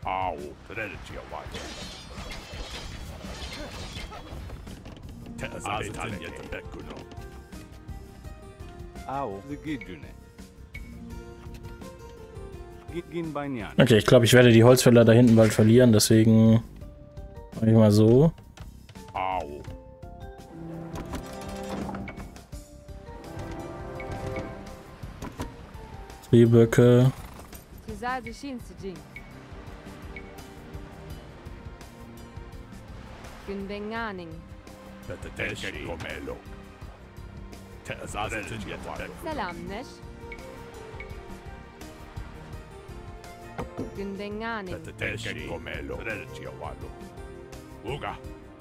Au, Religia White. Azitaniet Bekuno. Au, the Gidune. Gin Banyan. Okay, ich glaube, ich werde die Holzfäller da hinten bald verlieren, deswegen mache ich mal so. Au. Drehböcke. Günbenganing. Teteteshi Comelo. Azitaniet Bekuno. Salam neş. Günbenganing. Teteteshi Comelo. Religia White. Uga.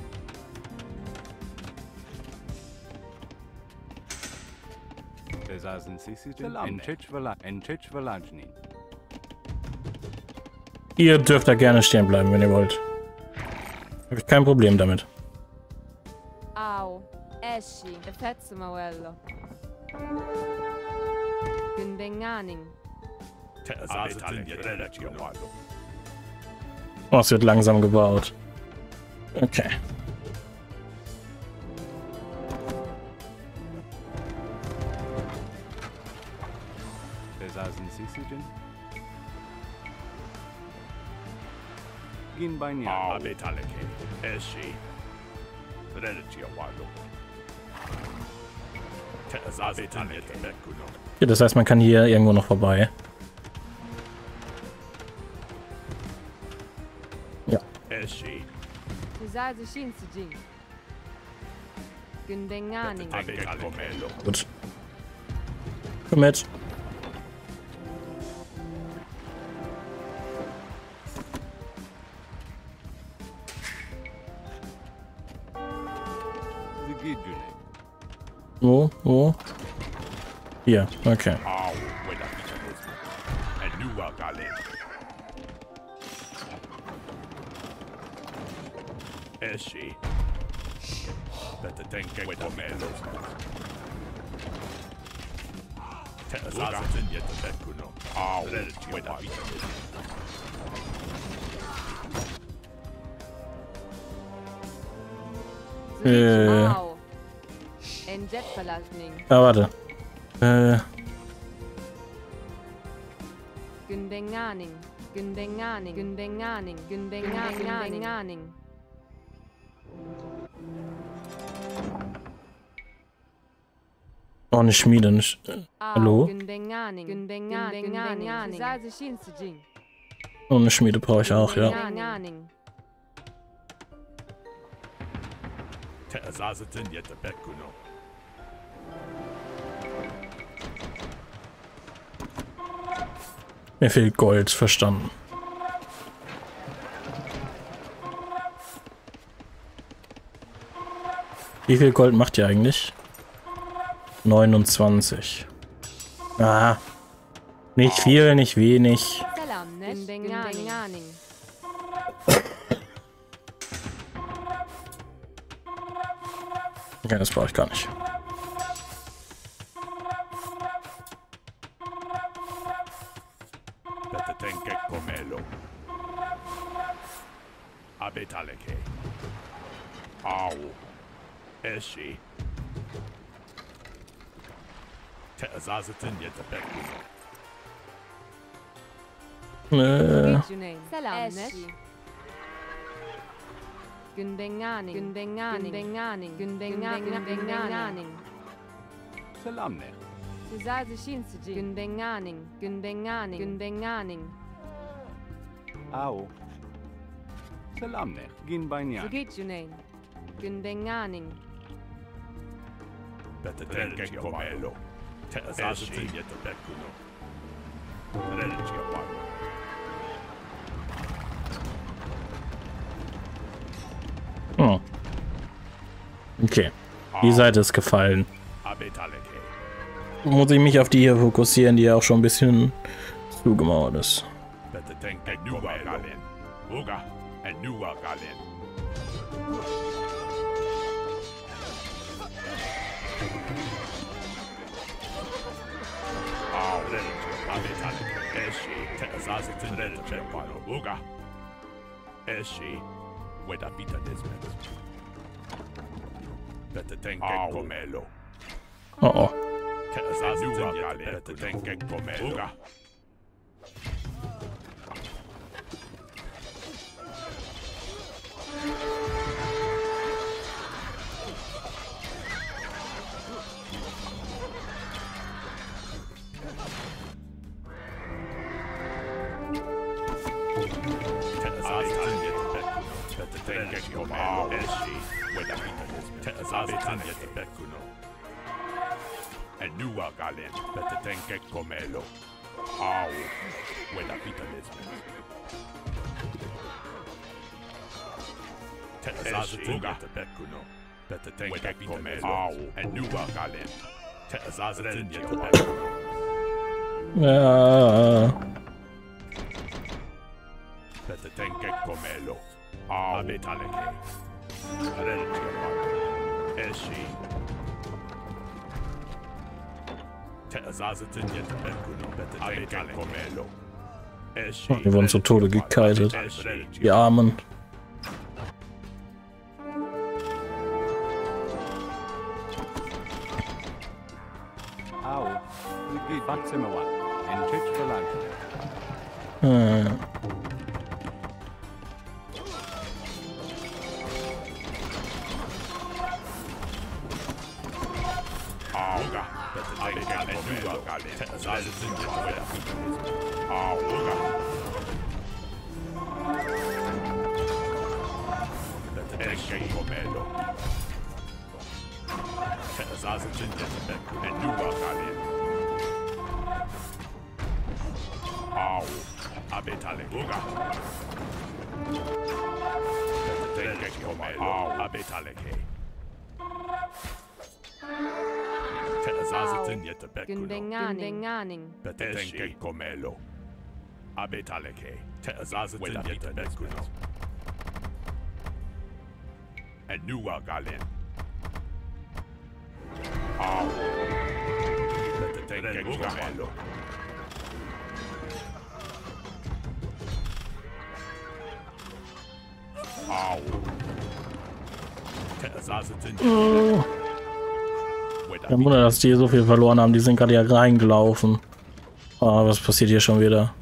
Besaßen Sisiten Enchech Velajni. Ihr dürft da gerne stehen bleiben, wenn ihr wollt. Habe ich kein Problem damit. Au. Esci. Effetto Mauello. Günbenganing. Azitaniet Religia White. Oh, es wird langsam gebaut. Okay. Besaßen Sisiten. Gin Banyan. Au, Betaleke. Eshi. Religia White. Azitaniet Bekuno. Ja, das heißt, man kann hier irgendwo noch vorbei. Ja. Eshi. Tuzazi Shinsujin. Günbenganing. Teteteshi Comelo. Gut. Komm mit. The Gidune. Wo? Wo? Hier. Okay. Au, Weda Pichanismo. Enua Galen. Eshi. Teteteshi Comelo. Azitaniet Bekuno. Au, Weda Pichanismo. Au. Enjet Verlassning. Ah, warte. Günbenganing. Günbenganing. Günbenganing. Günbenganing. Oh, eine Schmiede. Hallo? Günbenganing. Günbenganing. Tuzazi Shinsujin. Oh, eine Schmiede brauche ich auch, ja. Günbenganing. Azitaniet Bekuno. Mir fehlt Gold, verstanden. Wie viel Gold macht ihr eigentlich? 29. Ah. Nicht viel, nicht wenig. Salam neş. Günbenganing. Okay, das brauche ich gar nicht. Teteteshi Comelo. Abetaleke. Au. Eshi. Azitaniet Bekuno. Salam neş. Günbenganing. Günbenganing. Salamne. Tuzazi Shinsujin. Günbenganing. Au. Salamne. Gin Banyan. Zugitjunein. Günbenganing. Teteteshi Comelo. Azitaniet Bekuno. Religia White. Oh. Okay. Die Seite ist gefallen. Abetaleke. Muss ich mich auf die hier fokussieren, die ja auch schon ein bisschen zugemauert ist. Teteteshi Comelo. Uga. Enua Galen. Au, Religia. Abetaleke. Eshi. Azitaniet Bekuno. Uga. Esci. Weda vita desmet. Bete tenke komelo. Oh oh. Bete tenke komelo. Enua galen, bete tenke komelo. Au, weda vita desmet. Teazazuga tebekuno, bete tenke komelo. Au, enua galen. Teazazuga tebekuno. Ja. Bete tenke komelo. Au, abetaleke. Esci. Oh, die wurden zu Tode gekeitet. Die Armen. Au. Gid Batzimmerwan. En Chich verlangt. Auga. Gunbenganing. Betenke komelo. Abetaleke. Teazazatin yetebekuno. Enua galen. Au. Betenke komelo. Au. Teazazatin Oh. Kein Wunder, dass die so viel verloren haben. Die sind gerade ja reingelaufen. Oh, was passiert hier schon wieder?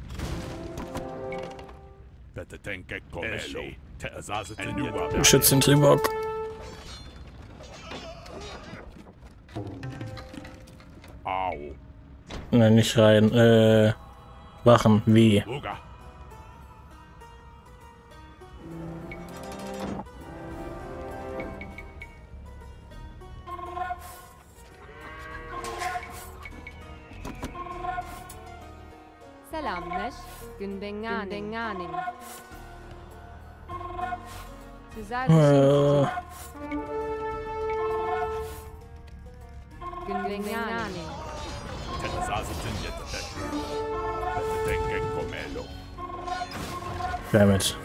Schützt den Tribok. Nein, nicht rein. Wachen. Wie? Salamnesh. Gunbenganing. Gunbenganing. Damn it.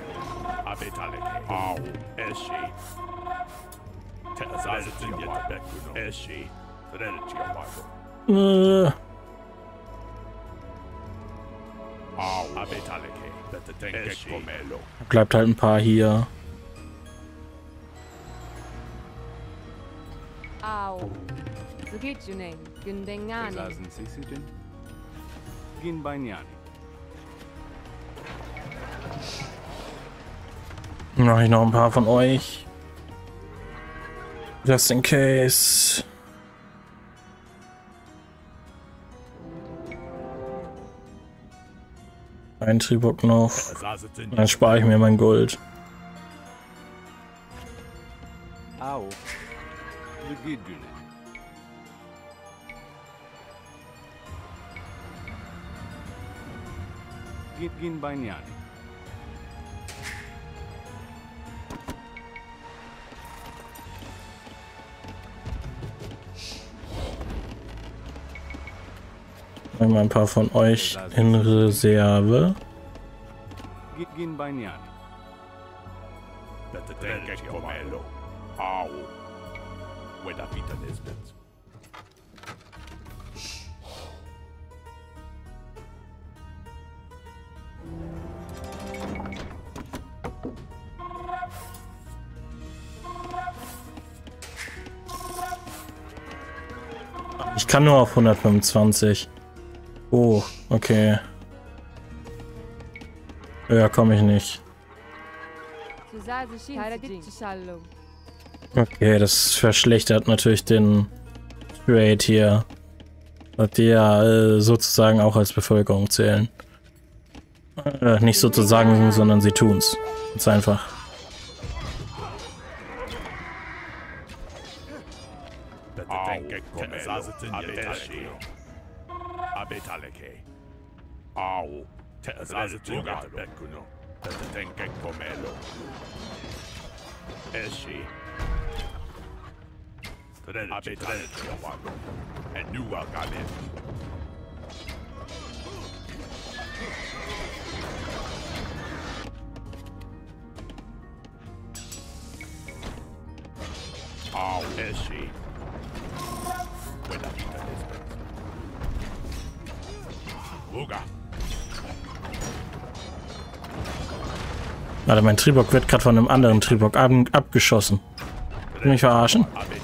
Bleibt halt ein paar hier. Au. Zugijunen. Gunbenganing. Besaßen Sisijin. Gin Banyani. Mache ich noch ein paar von euch. Just in case. Ein Tribok noch. Dann spare ich mir mein Gold. Au. Zugijunen. Gin Banyani. Mal ein paar von euch in Reserve. Gin Banyani. Au. Weda vita desmet. Ich kann nur auf 125. Oh, okay. Ja, komme ich nicht. Okay, das verschlechtert natürlich den Trade hier. Dass die ja sozusagen auch als Bevölkerung zählen. Nicht sozusagen, sondern sie tun's. Ganz einfach. Warte, mein Tribok wird gerade von einem anderen Tribok abgeschossen. Will mich verarschen?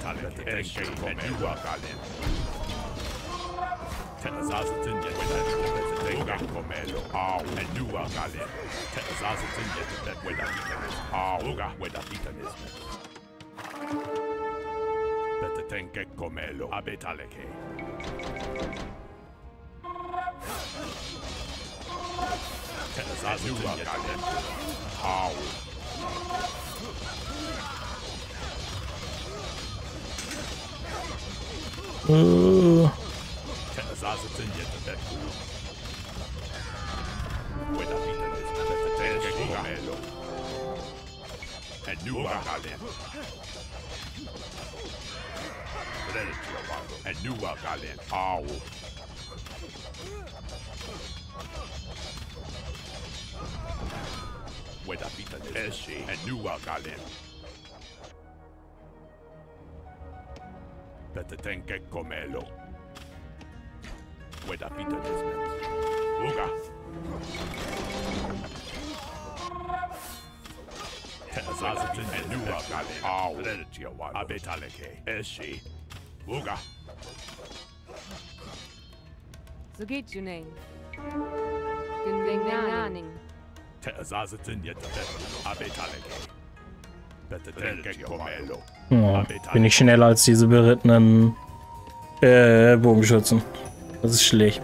Oh, bin ich schneller als diese berittenen Bogenschützen. Das ist schlecht.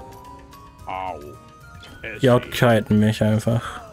Die outkiten mich einfach.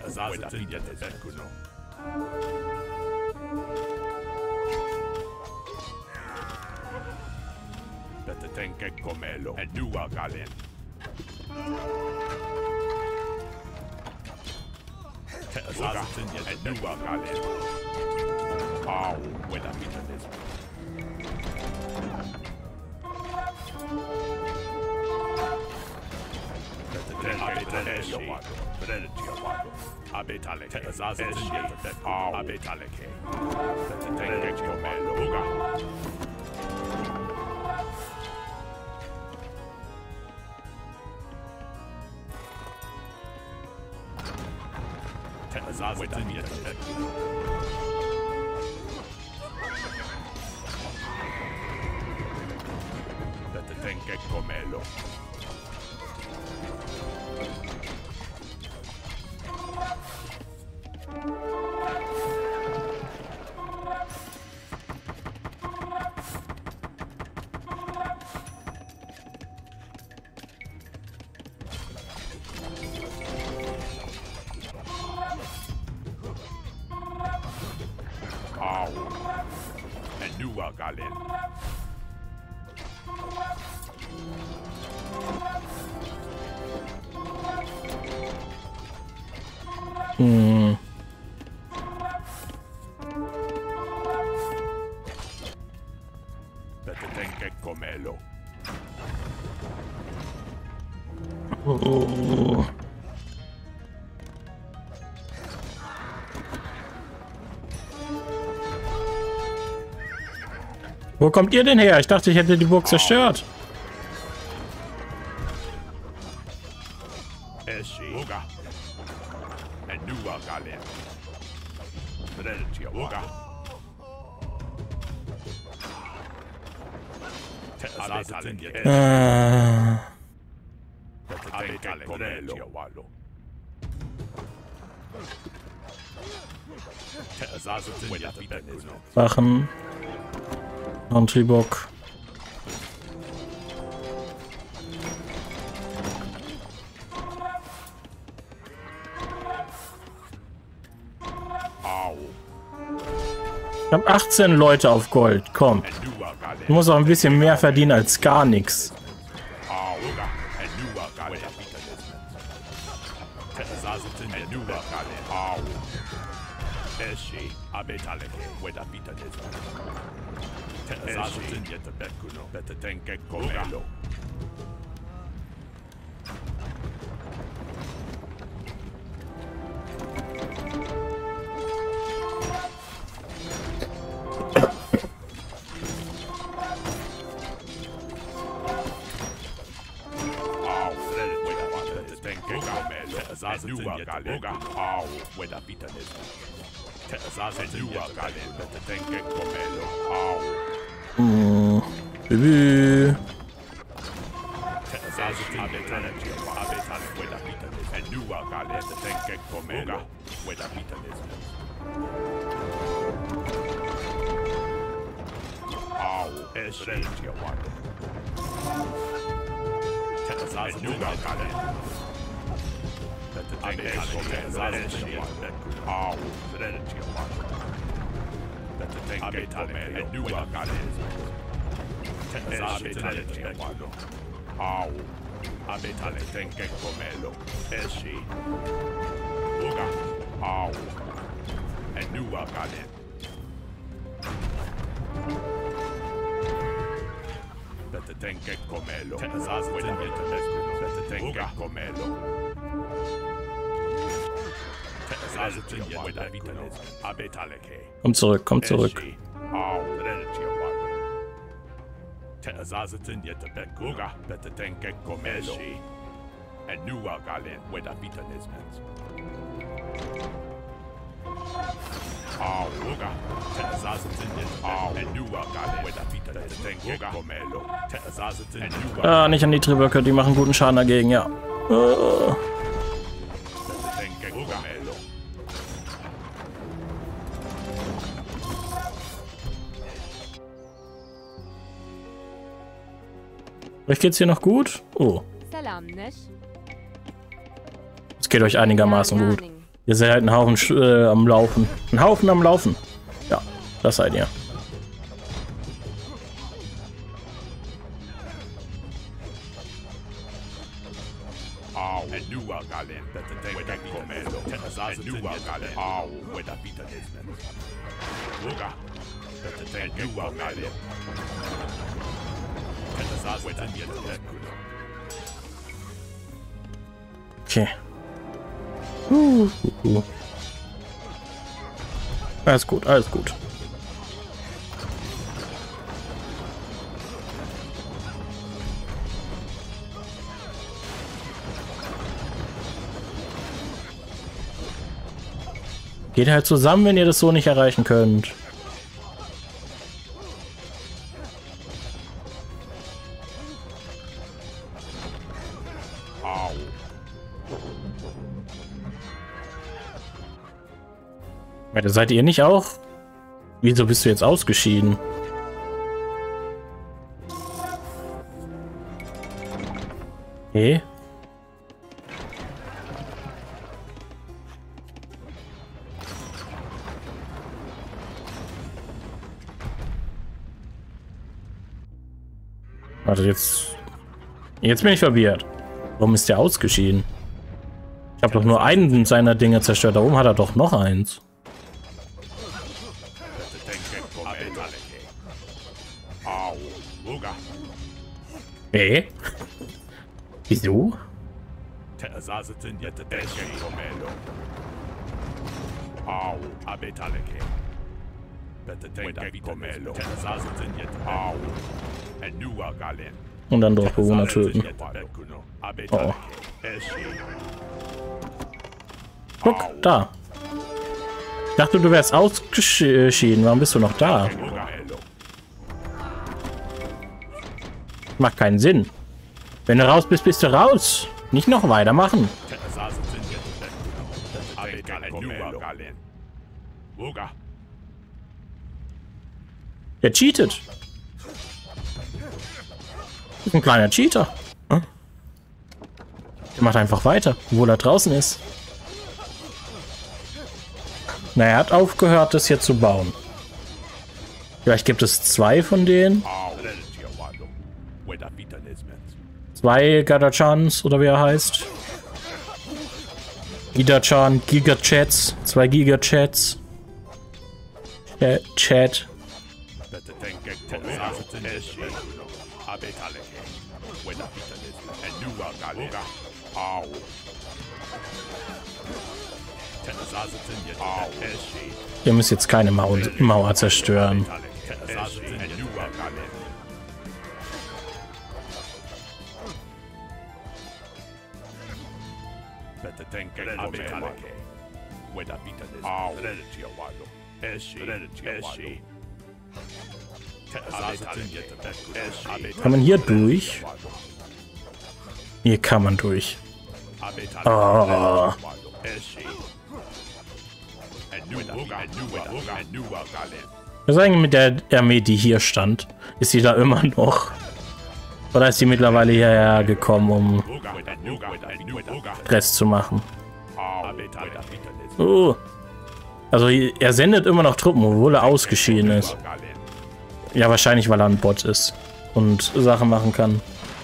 Oh. Wo kommt ihr denn her? Ich dachte, ich hätte die Burg zerstört. Wachen. Antribok. Ich habe 18 Leute auf Gold. Komm. Du musst auch ein bisschen mehr verdienen als gar nichts. Bibi. Komm zurück, komm zurück. Ah, nicht an die Triböcke, die machen guten Schaden dagegen, ja. Euch geht's hier noch gut? Oh. Es geht euch einigermaßen gut. Ihr seid halt ein Haufen am Laufen. Ein Haufen am Laufen. Ja, das seid ihr. Okay. Alles gut, alles gut. Geht halt zusammen, wenn ihr das so nicht erreichen könnt. Seid ihr nicht auch? Wieso bist du jetzt ausgeschieden? Okay. Warte, jetzt bin ich verwirrt. Warum ist der ausgeschieden? Ich habe doch nur einen seiner Dinge zerstört. Da oben hat er doch noch eins. Wieso? Und dann Dorfbewohner töten. Oh. Guck, da. Ich dachte, du wärst ausgeschieden. Warum bist du noch da? Macht keinen Sinn. Wenn du raus bist, bist du raus. Nicht noch weitermachen. Der cheatet. Ist ein kleiner Cheater. Der macht einfach weiter, obwohl er draußen ist. Na, er hat aufgehört, das hier zu bauen. Vielleicht gibt es 2 von denen. 2 Gadachans, oder wie er heißt. Gidachan, Gigachats, 2 Gigachats. Chat. Ihr müsst jetzt keine Mauer zerstören. Kann man hier durch? Hier kann man durch. Oh. Was ist eigentlich mit der Armee, die hier stand? Ist sie da immer noch? Oder ist sie mittlerweile hierher gekommen, um Stress zu machen? Oh. Also er sendet immer noch Truppen, obwohl er ausgeschieden ist. Ja, wahrscheinlich, weil er ein Bot ist und Sachen machen kann.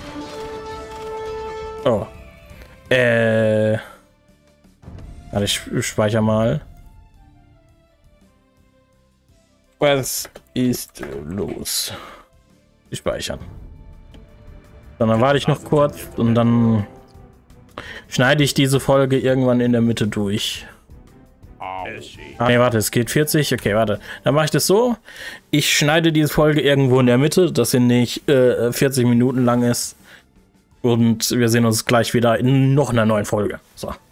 Oh. Warte, ich speichere mal. Was ist los? Ich speichern. Dann warte ich noch kurz und dann schneide ich diese Folge irgendwann in der Mitte durch. Ah, nee, warte, es geht 40. Okay, warte. Dann mache ich das so. Ich schneide diese Folge irgendwo in der Mitte, dass sie nicht 40 Minuten lang ist. Und wir sehen uns gleich wieder in noch einer neuen Folge. So.